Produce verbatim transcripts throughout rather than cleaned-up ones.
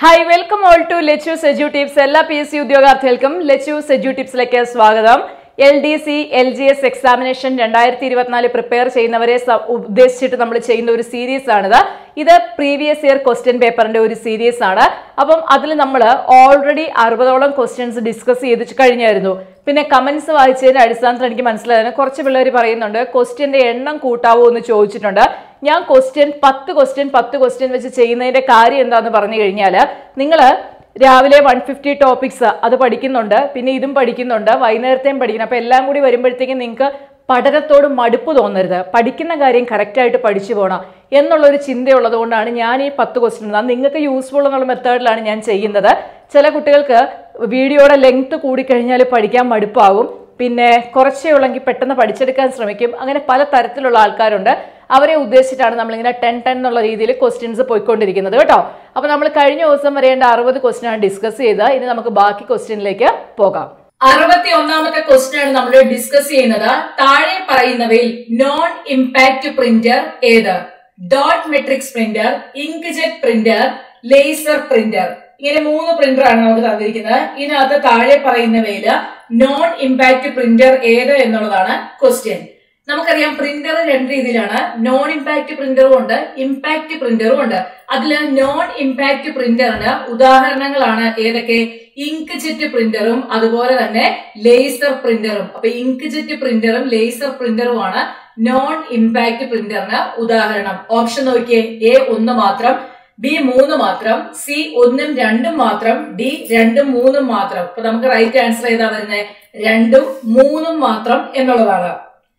Hi, welcome all to Let's Edu Tips. എല്ലാ P S C ഉദ്യോഗാർത്ഥികൾക്കും let's edu ടിപ്സിലേക്ക് സ്വാഗതം. L D C L G S examination രണ്ടായിരത്തി ഇരുപത്തിനാല് prepare ചെയ്യുന്നവരെ ഉദ്ദേശിച്ചിട്ട് നമ്മൾ ചെയ്യുന്ന ഒരു സീരീസ് ആണിത്. ഇത് പ്രീവിയസ് ഇയർ ക്വസ്റ്റ്യൻ പേപ്പറിന്റെ ഒരു സീരീസ് ആണ്. അപ്പം അതിൽ നമ്മൾ ഓൾറെഡി അറുപതോളം ക്വസ്റ്റ്യൻസ് ഡിസ്കസ് ചെയ്ത് കഴിഞ്ഞായിരുന്നു. പിന്നെ കമന്റ്സ് വായിച്ചതിന്റെ അടിസ്ഥാനത്തിൽ എനിക്ക് മനസ്സിലായത് കുറച്ച് പിള്ളേർ പറയുന്നുണ്ട് ക്വസ്റ്റ്യന്റെ എണ്ണം കൂട്ടാവോ എന്ന് ചോദിച്ചിട്ടുണ്ട്. ഞാൻ ക്വസ്റ്റ്യൻ പത്ത് ക്വസ്റ്റ്യൻ പത്ത് ക്വസ്റ്റ്യൻ വെച്ച് ചെയ്യുന്നതിന്റെ കാര്യം എന്താന്ന് പറഞ്ഞു കഴിഞ്ഞാൽ നിങ്ങൾ രാവിലെ വൺ ഫിഫ്റ്റി ടോപ്പിക്സ് അത് പഠിക്കുന്നുണ്ട്, പിന്നെ ഇതും പഠിക്കുന്നുണ്ട്, വൈകുന്നേരത്തെയും പഠിക്കണം. അപ്പം എല്ലാം കൂടി വരുമ്പോഴത്തേക്കും നിങ്ങൾക്ക് പഠനത്തോട് മടുപ്പ് തോന്നരുത്, പഠിക്കുന്ന കാര്യം കറക്റ്റായിട്ട് പഠിച്ചു പോകണം എന്നുള്ളൊരു ചിന്തയുള്ളത് കൊണ്ടാണ് ഞാൻ ഈ പത്ത് ക്വസ്റ്റ്യൻ അത് നിങ്ങൾക്ക് യൂസ്ഫുൾ എന്നുള്ള മെത്തേഡിലാണ് ഞാൻ ചെയ്യുന്നത്. ചില കുട്ടികൾക്ക് വീഡിയോയുടെ ലെങ്ത് കൂടിക്കഴിഞ്ഞാൽ പഠിക്കാൻ മടുപ്പാകും, പിന്നെ കുറച്ചേ ഉള്ളെങ്കിൽ പെട്ടെന്ന് പഠിച്ചെടുക്കാൻ ശ്രമിക്കും. അങ്ങനെ പല തരത്തിലുള്ള ആൾക്കാരുണ്ട്. അവരെ ഉദ്ദേശിച്ചിട്ടാണ് നമ്മളിങ്ങനെ ടെൻ ടെൻ എന്നുള്ള രീതിയിൽ ക്വസ്റ്റ്യൻസ് പോയിക്കൊണ്ടിരിക്കുന്നത് കേട്ടോ. അപ്പോൾ നമ്മൾ കഴിഞ്ഞ ദിവസം വരേണ്ട അറുപത് ക്വസ്റ്റ്യൻ ആണ് ഡിസ്കസ് ചെയ്തത്. ഇനി നമുക്ക് ബാക്കി ക്വസ്റ്റ്യനിലേക്ക് പോകാം. അറുപത്തി ഒന്നാമത്തെ ക്വസ്റ്റ്യൻ ആണ് നമ്മൾ ഡിസ്കസ് ചെയ്യുന്നത്. താഴെ പറയുന്നവയിൽ നോൺ ഇമ്പാക്ട് പ്രിന്റർ ഏത്? Dot matrix printer, inkjet printer, laser printer. ഇങ്ങനെ മൂന്ന് പ്രിന്റർ ആണ് നമുക്ക് തന്നിരിക്കുന്നത്. ഇതിനകത്ത് താഴെ പറയുന്നവയിൽ നോൺ ഇമ്പാക്ട് പ്രിന്റർ ഏത് എന്നുള്ളതാണ് ക്വസ്റ്റ്യൻ. നമുക്കറിയാം പ്രിന്റർ രണ്ട് രീതിയിലാണ്, നോൺ ഇമ്പാക്ട് പ്രിന്ററും ഉണ്ട്, ഇമ്പാക്ട് പ്രിന്ററും ഉണ്ട്. അതില് നോൺ ഇമ്പാക്ട് പ്രിന്ററിന് ഉദാഹരണങ്ങളാണ് ഏതൊക്കെ? ഇങ്ക്ജെറ്റ് പ്രിന്ററും അതുപോലെ തന്നെ ലേസർ പ്രിന്ററും. അപ്പൊ ഇങ്ക്ജെറ്റ് പ്രിന്ററും ലേസർ പ്രിന്ററുമാണ് നോൺ ഇമ്പാക്ട് പ്രിന്ററിന് ഉദാഹരണം. ഓപ്ഷൻ നോക്കിയേ, എ ഒന്ന് മാത്രം, ബി മൂന്ന് മാത്രം, സി ഒന്നും രണ്ടും മാത്രം, ഡി രണ്ടും മൂന്നും മാത്രം. അപ്പൊ നമുക്ക് റൈറ്റ് ആൻസർ ഏതാ വരുന്നത്? രണ്ടും മൂന്നും മാത്രം എന്നുള്ളതാണ്.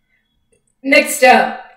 നെക്സ്റ്റ്,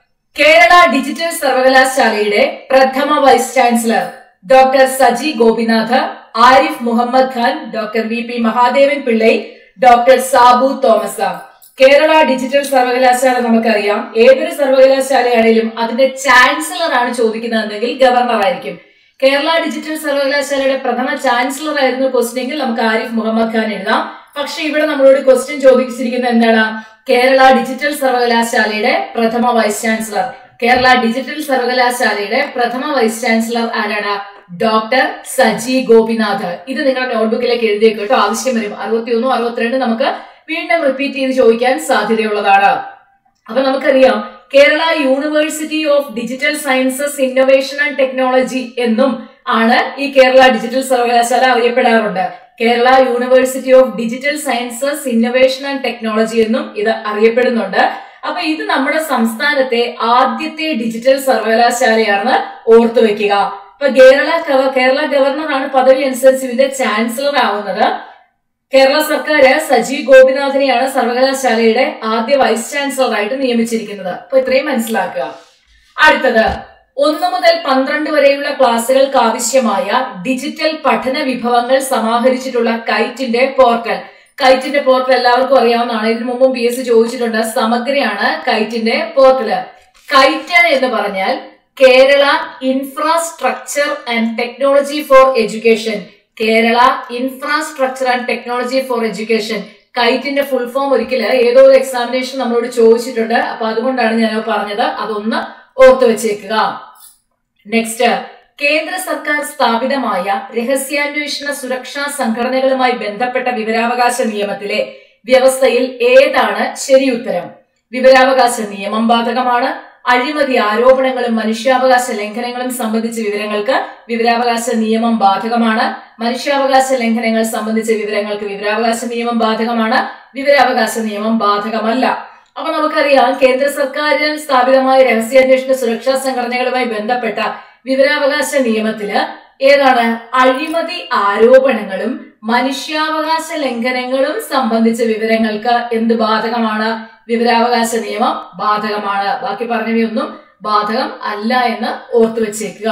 കേരള ഡിജിറ്റൽ സർവകലാശാലയുടെ പ്രഥമ vice chancellor doctor Saji Gopinath, Arif Mohammed Khan, doctor V P Mahadevan Pillai, doctor Sabu Thomas. Kerala digital സർവകലാശാല നമുക്കറിയാം, ഏതൊരു സർവകലാശാലയാണെങ്കിലും അതിന്റെ ചാൻസലർ ആണ് ചോദിക്കുന്നതെങ്കിൽ ഗവർണർ ആയിരിക്കും. കേരള ഡിജിറ്റൽ സർവകലാശാലയുടെ പ്രഥമ ചാൻസലർ ആയിരുന്നു ക്വസ്റ്റ്യൻ എങ്കിൽ നമുക്ക് ആരിഫ് മുഹമ്മദ് ഖാൻ എഴുതാം. പക്ഷെ ഇവിടെ നമ്മളോട് ക്വസ്റ്റ്യൻ ചോദിച്ചിരിക്കുന്നത് എന്താണ്? കേരള ഡിജിറ്റൽ സർവകലാശാലയുടെ പ്രഥമ വൈസ് ചാൻസലർ. കേരള ഡിജിറ്റൽ സർവകലാശാലയുടെ പ്രഥമ വൈസ് ചാൻസലർ ആരാണ്? ഡോക്ടർ സജി ഗോപിനാഥ്. ഇത് നിങ്ങളുടെ നോട്ട്ബുക്കിലേക്ക് എഴുതിയേക്കും കേട്ടോ, ആവശ്യം വരും. അറുപത്തി ഒന്നും അറുപത്തിരണ്ട് നമുക്ക് വീണ്ടും റിപ്പീറ്റ് ചെയ്ത് ചോദിക്കാൻ സാധ്യതയുള്ളതാണ്. അപ്പൊ നമുക്കറിയാം Kerala university of digital sciences innovation and technology എന്നും ആണ് ഈ കേരള ഡിജിറ്റൽ സർവകലാശാല അറിയപ്പെടാറുണ്ട്. Kerala university of digital sciences innovation and technology എന്നും ഇത് അറിയപ്പെടുന്നുണ്ട്. അപ്പൊ ഇത് നമ്മുടെ സംസ്ഥാനത്തെ ആദ്യത്തെ ഡിജിറ്റൽ സർവകലാശാലയാണ്, ഓർത്തു വെക്കുക. അപ്പൊ കേരള കേരള ഗവർണറാണ് പദവി അനുസരിച്ച് ഇതിന്റെ ചാൻസലർ ആവുന്നത്. കേരള സർക്കാർ സജി ഗോപിനാഥിനെയാണ് സർവകലാശാലയുടെ ആദ്യ വൈസ് ചാൻസലർ ആയിട്ട് നിയമിച്ചിരിക്കുന്നത്. അപ്പൊ ഇത്രയും മനസ്സിലാക്കുക. അടുത്തത്, ഒന്ന് മുതൽ പന്ത്രണ്ട് വരെയുള്ള ക്ലാസുകൾക്ക് ആവശ്യമായ ഡിജിറ്റൽ പഠന വിഭവങ്ങൾ സമാഹരിച്ചിട്ടുള്ള കൈറ്റിന്റെ പോർട്ടൽ. കൈറ്റിന്റെ പോർട്ടൽ എല്ലാവർക്കും അറിയാവുന്നതാണ്, ഇതിനു മുമ്പും പി എസ് സി ചോദിച്ചിട്ടുണ്ട്. സമഗ്രയാണ് കൈറ്റിന്റെ പോർട്ടൽ. കൈറ്റ് എന്ന് പറഞ്ഞാൽ Kerala infrastructure and technology for education. Kerala infrastructure and technology for education. കൈറ്റിന്റെ ഫുൾ ഫോം ഒരിക്കൽ ഏതോ ഒരു എക്സാമിനേഷൻ നമ്മളോട് ചോദിച്ചിട്ടുണ്ട്. അപ്പൊ അതുകൊണ്ടാണ് ഞാൻ പറഞ്ഞത്, അതൊന്ന് ഓർത്തു വെച്ചേക്കുക. നെക്സ്റ്റ്, കേന്ദ്ര സർക്കാർ സ്ഥാപിതമായ രഹസ്യാന്വേഷണ സുരക്ഷാ സംഘടനകളുമായി ബന്ധപ്പെട്ട വിവരാവകാശ നിയമത്തിലെ വ്യവസ്ഥയിൽ ഏതാണ് ശരിയുത്തരം? വിവരാവകാശ നിയമം ബാധകമാണ്. അഴിമതി ആരോപണങ്ങളും മനുഷ്യാവകാശ ലംഘനങ്ങളും സംബന്ധിച്ച വിവരങ്ങൾക്ക് വിവരാവകാശ നിയമം ബാധകമാണ്. മനുഷ്യാവകാശ ലംഘനങ്ങൾ സംബന്ധിച്ച വിവരങ്ങൾക്ക് വിവരാവകാശ നിയമം ബാധകമാണ്. വിവരാവകാശ നിയമം ബാധകമല്ല. അപ്പൊ നമുക്കറിയാം കേന്ദ്ര സർക്കാരിനാൽ സ്ഥാപിതമായ രഹസ്യാന്വേഷണ സുരക്ഷാ സംഘടനകളുമായി ബന്ധപ്പെട്ട വിവരാവകാശ നിയമത്തില് ഏതാണ്? അഴിമതി ആരോപണങ്ങളും മനുഷ്യാവകാശ ലംഘനങ്ങളും സംബന്ധിച്ച വിവരങ്ങൾക്ക് എന്ത് ബാധകമാണ്? വിവരാവകാശ നിയമം ബാധകമാണ്. ബാക്കി പറഞ്ഞവയൊന്നും ബാധകം അല്ല എന്ന് ഓർത്തു വെച്ചേക്കുക.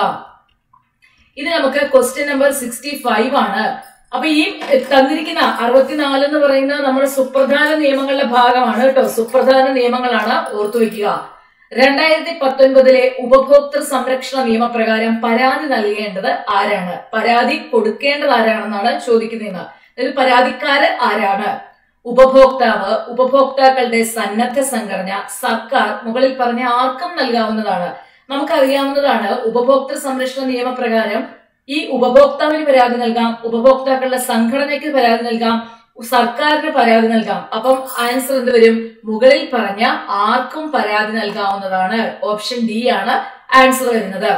ഇത് നമുക്ക് ക്വസ്റ്റ്യൻ നമ്പർ സിക്സ്റ്റി ഫൈവ് ആണ്. അപ്പൊ ഈ തന്നിരിക്കുന്ന അറുപത്തിനാല് എന്ന് പറയുന്നത് നമ്മുടെ സുപ്രധാന നിയമങ്ങളുടെ ഭാഗമാണ് കേട്ടോ. സുപ്രധാന നിയമങ്ങളാണ്, ഓർത്തു വെക്കുക. രണ്ടായിരത്തി പത്തൊൻപതിലെ ഉപഭോക്തൃ സംരക്ഷണ നിയമപ്രകാരം പരാതി നൽകേണ്ടത് ആരാണ്? പരാതി കൊടുക്കേണ്ടത് ആരാണെന്നാണ് ചോദിക്കുന്നത്. ഇതിൽ പരാതിക്കാരൻ ആരാണ്? ഉപഭോക്താവ്, ഉപഭോക്താക്കളുടെ സന്നദ്ധ സംഘടന, സർക്കാർ, മുകളിൽ പറഞ്ഞ ആർക്കും നൽകാവുന്നതാണ്. നമുക്കറിയാവുന്നതാണ് ഉപഭോക്തൃ സംരക്ഷണ നിയമപ്രകാരം ഈ ഉപഭോക്താവിന് പരാതി നൽകാം, ഉപഭോക്താക്കളുടെ സംഘടനയ്ക്ക് പരാതി നൽകാം, സർക്കാരിന് പരാതി നൽകാം. അപ്പം ആൻസർ എന്ത് വരും? മുകളിൽ പറഞ്ഞ ആർക്കും പരാതി നൽകാവുന്നതാണ്. ഓപ്ഷൻ ഡി ആണ് ആൻസർ വരുന്നത്.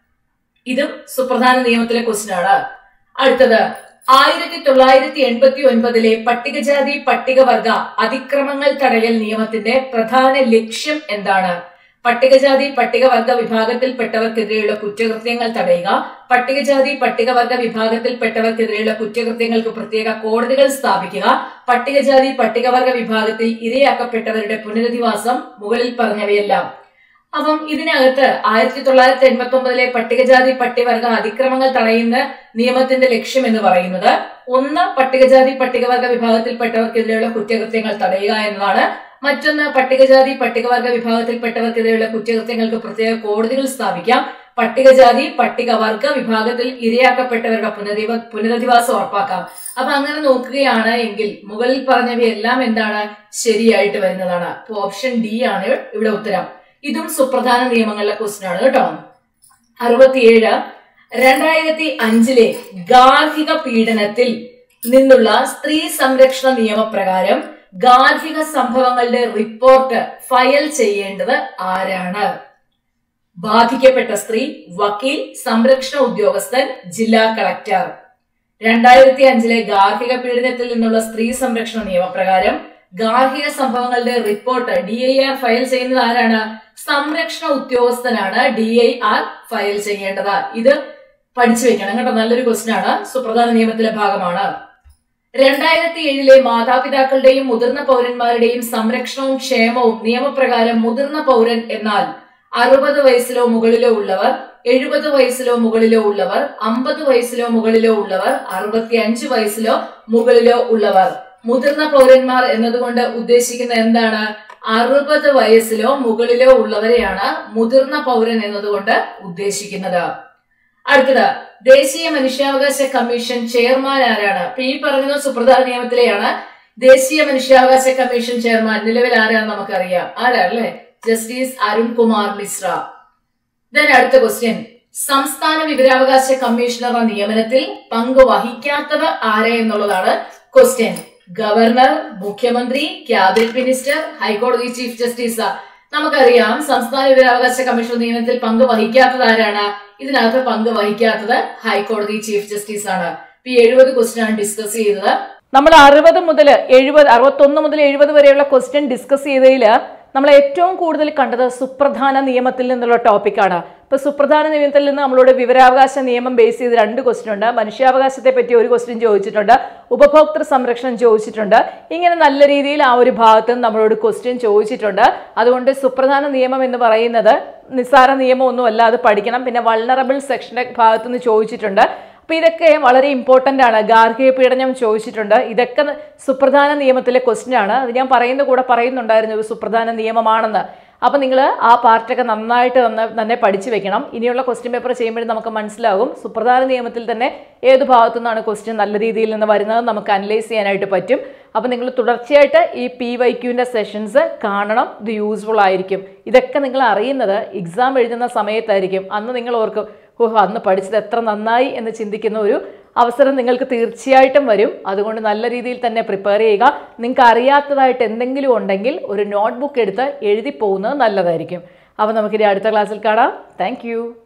ഇതും സുപ്രധാന നിയമത്തിലെ ക്വസ്റ്റ്യൻ ആണ്. അടുത്തത് ആയിരത്തി തൊള്ളായിരത്തി എൺപത്തി ഒൻപതിലെ പട്ടികജാതി പട്ടികവർഗ അതിക്രമങ്ങൾ തടയൽ നിയമത്തിന്റെ പ്രധാന ലക്ഷ്യം എന്താണ്? പട്ടികജാതി പട്ടികവർഗ വിഭാഗത്തിൽപ്പെട്ടവർക്കെതിരെയുള്ള കുറ്റകൃത്യങ്ങൾ തടയുക, പട്ടികജാതി പട്ടികവർഗ വിഭാഗത്തിൽപ്പെട്ടവർക്കെതിരെയുള്ള കുറ്റകൃത്യങ്ങൾക്ക് പ്രത്യേക കോടതികൾ സ്ഥാപിക്കുക, പട്ടികജാതി പട്ടികവർഗ വിഭാഗത്തിൽ ഇരയാക്കപ്പെട്ടവരുടെ പുനരധിവാസം, മുകളിൽ പറഞ്ഞവയെല്ലാം. അപ്പം ഇതിനകത്ത് ആയിരത്തി തൊള്ളായിരത്തി എൺപത്തി ഒമ്പതിലെ പട്ടികജാതി പട്ടികവർഗ അതിക്രമങ്ങൾ തടയുന്ന നിയമത്തിന്റെ ലക്ഷ്യം എന്ന് പറയുന്നത് ഒന്ന് പട്ടികജാതി പട്ടികവർഗ വിഭാഗത്തിൽപ്പെട്ടവർക്കെതിരെയുള്ള കുറ്റകൃത്യങ്ങൾ തടയുക എന്നതാണ്. മറ്റൊന്ന് പട്ടികജാതി പട്ടികവർഗ വിഭാഗത്തിൽപ്പെട്ടവർക്കെതിരെയുള്ള കുറ്റകൃത്യങ്ങൾക്ക് പ്രത്യേക കോടതികൾ സ്ഥാപിക്കാം, പട്ടികജാതി പട്ടികവർഗ വിഭാഗത്തിൽ ഇരയാക്കപ്പെട്ടവരുടെ പുനരധിവ പുനരധിവാസം ഉറപ്പാക്കാം. അപ്പൊ അങ്ങനെ നോക്കുകയാണ് എങ്കിൽ മുകളിൽ പറഞ്ഞവയെല്ലാം എന്താണ്? ശരിയായിട്ട് വരുന്നതാണ്. അപ്പൊ ഓപ്ഷൻ ഡി ആണ് ഇവിടെ ഉത്തരം. ഇതും സുപ്രധാന നിയമങ്ങളിലെ ക്വസ്റ്റ്യൻ ആണ് കേട്ടോ. അറുപത്തിയേഴ് രണ്ടായിരത്തി അഞ്ചിലെ ഗാർഹിക പീഡനത്തിൽ നിന്നുള്ള സ്ത്രീ സംരക്ഷണ നിയമപ്രകാരം ഗാർഹിക സംഭവങ്ങളുടെ റിപ്പോർട്ട് ഫയൽ ചെയ്യേണ്ടത് ആരാണ്? ബാധിക്കപ്പെട്ട സ്ത്രീ, വക്കീൽ, സംരക്ഷണ ഉദ്യോഗസ്ഥൻ, ജില്ലാ കളക്ടർ. രണ്ടായിരത്തി അഞ്ചിലെ ഗാർഹിക പീഡനത്തിൽ നിന്നുള്ള സ്ത്രീ സംരക്ഷണ നിയമപ്രകാരം ഗാർഹിക സംഭവങ്ങളുടെ report D I R file ചെയ്യുന്നത് ആരാണ്? സംരക്ഷണ ഉദ്യോഗസ്ഥനാണ് ഡി ഐ ആർ ഫയൽ ചെയ്യേണ്ടത്. ഇത് പഠിച്ചു വെക്കണം കേട്ടോ, നല്ലൊരു ക്വസ്റ്റ്യൻ ആണ്, സുപ്രധാന നിയമത്തിലെ ഭാഗമാണ്. രണ്ടായിരത്തി ഏഴിലെ മാതാപിതാക്കളുടെയും മുതിർന്ന പൗരന്മാരുടെയും സംരക്ഷണവും ക്ഷേമവും നിയമപ്രകാരം മുതിർന്ന പൗരൻ എന്നാൽ അറുപത് വയസ്സിലോ മുകളിലോ ഉള്ളവർ, എഴുപത് വയസ്സിലോ മുകളിലോ ഉള്ളവർ, അമ്പത് വയസ്സിലോ മുകളിലോ ഉള്ളവർ, അറുപത്തി അഞ്ച് വയസ്സിലോ മുകളിലോ ഉള്ളവർ. മുതിർന്ന പൗരന്മാർ എന്നതുകൊണ്ട് ഉദ്ദേശിക്കുന്നത് എന്താണ്? അറുപത് വയസ്സിലോ മുകളിലോ ഉള്ളവരെയാണ് മുതിർന്ന പൗരൻ എന്നതുകൊണ്ട് ഉദ്ദേശിക്കുന്നത്. അടുത്തത് ദേശീയ മനുഷ്യാവകാശ കമ്മീഷൻ ചെയർമാൻ ആരാണ്? ഈ പറഞ്ഞത് സുപ്രധാന നിയമത്തിലെയാണ്. ദേശീയ മനുഷ്യാവകാശ കമ്മീഷൻ ചെയർമാൻ നിലവിൽ ആരാണ് നമുക്കറിയാം. ആരല്ലേ? ജസ്റ്റിസ് അരുൺ കുമാർ മിശ്ര. ദെൻ അടുത്ത ക്വസ്റ്റ്യൻ, സംസ്ഥാന വിവരാവകാശ കമ്മീഷണർ നിയമനത്തിൽ പങ്ക് വഹിക്കാത്തത് ആരെ എന്നുള്ളതാണ് ക്വസ്റ്റ്യൻ. ഗവർണർ, മുഖ്യമന്ത്രി, ക്യാബിനറ്റ് മിനിസ്റ്റർ, ഹൈക്കോടതി ചീഫ് ജസ്റ്റിസ്. നമുക്കറിയാം സംസ്ഥാന വിവരാവകാശ കമ്മീഷൻ നിയമനത്തിൽ പങ്ക് വഹിക്കാത്തത് ആരാണ്? ഇതിനകത്ത് പങ്ക് വഹിക്കാത്തത് ഹൈക്കോടതി ചീഫ് ജസ്റ്റിസ് ആണ്. ഈ എഴുപത് ക്വസ്റ്റ്യൻ ആണ് ഡിസ്കസ് ചെയ്തത്. നമ്മൾ അറുപത് മുതൽ എഴുപത് അറുപത്തൊന്ന് മുതൽ എഴുപത് വരെയുള്ള ക്വസ്റ്റ്യൻ ഡിസ്കസ് ചെയ്തതിൽ നമ്മൾ ഏറ്റവും കൂടുതൽ കണ്ടത് സുപ്രധാന നിയമത്തിൽ നിന്നുള്ള ടോപ്പിക്കാണ്. ഇപ്പൊ സുപ്രധാന നിയമത്തിൽ നിന്ന് നമ്മളോട് വിവരാവകാശ നിയമം ബേസ് ചെയ്ത് രണ്ട് ക്വസ്റ്റ്യൻ ഉണ്ട്, മനുഷ്യാവകാശത്തെ പറ്റി ഒരു ക്വസ്റ്റ്യൻ ചോദിച്ചിട്ടുണ്ട്, ഉപഭോക്തൃ സംരക്ഷണം ചോദിച്ചിട്ടുണ്ട്. ഇങ്ങനെ നല്ല രീതിയിൽ ആ ഒരു ഭാഗത്ത് നമ്മളോട് ക്വസ്റ്റ്യൻ ചോദിച്ചിട്ടുണ്ട്. അതുകൊണ്ട് സുപ്രധാന നിയമം എന്ന് പറയുന്നത് നിസ്സാര നിയമമൊന്നും അല്ല, അത് പഠിക്കണം. പിന്നെ വൾണറബിൾ സെക്ഷന്റെ ഭാഗത്തുനിന്ന് ചോദിച്ചിട്ടുണ്ട്. അപ്പൊ ഇതൊക്കെ വളരെ ഇമ്പോർട്ടന്റ് ആണ്. ഗാർഹിക പീഡനം ചോദിച്ചിട്ടുണ്ട്. ഇതൊക്കെ സുപ്രധാന നിയമത്തിലെ ക്വസ്റ്റ്യൻ ആണ്. അത് ഞാൻ പറയുന്ന കൂടെ പറയുന്നുണ്ടായിരുന്നു ഒരു സുപ്രധാന നിയമമാണെന്ന്. അപ്പൊ നിങ്ങൾ ആ പാർട്ടൊക്കെ നന്നായിട്ട് തന്നെ പഠിച്ചു വെക്കണം. ഇനിയുള്ള ക്വസ്റ്റ്യൻ പേപ്പർ ചെയ്യുമ്പോഴും നമുക്ക് മനസ്സിലാകും സുപ്രധാന നിയമത്തിൽ തന്നെ ഏത് ഭാഗത്തു നിന്നാണ് ക്വസ്റ്റ്യൻ നല്ല രീതിയിൽ നിന്ന് വരുന്നത് നമുക്ക് അനലൈസ് ചെയ്യാനായിട്ട് പറ്റും. അപ്പൊ നിങ്ങൾ തുടർച്ചയായിട്ട് ഈ പി വൈ ക്യൂവിന്റെ സെഷൻസ് കാണണം. ഇത് യൂസ്ഫുൾ ആയിരിക്കും. ഇതൊക്കെ നിങ്ങൾ അറിയുന്നത് എക്സാം എഴുതുന്ന സമയത്തായിരിക്കും. അന്ന് നിങ്ങൾ ഓർക്കും, ഓഹ് അന്ന് പഠിച്ചത് എത്ര നന്നായി എന്ന് ചിന്തിക്കുന്ന ഒരു അവസരം നിങ്ങൾക്ക് തീർച്ചയായിട്ടും വരും. അതുകൊണ്ട് നല്ല രീതിയിൽ തന്നെ പ്രിപ്പയർ ചെയ്യുക. നിങ്ങൾക്ക് അറിയാത്തതായിട്ട് എന്തെങ്കിലും ഉണ്ടെങ്കിൽ ഒരു നോട്ട്ബുക്ക് എടുത്ത് എഴുതി പോകുന്നത് നല്ലതായിരിക്കും. അപ്പോൾ നമുക്കിനി അടുത്ത ക്ലാസ്സിൽ കാണാം. താങ്ക്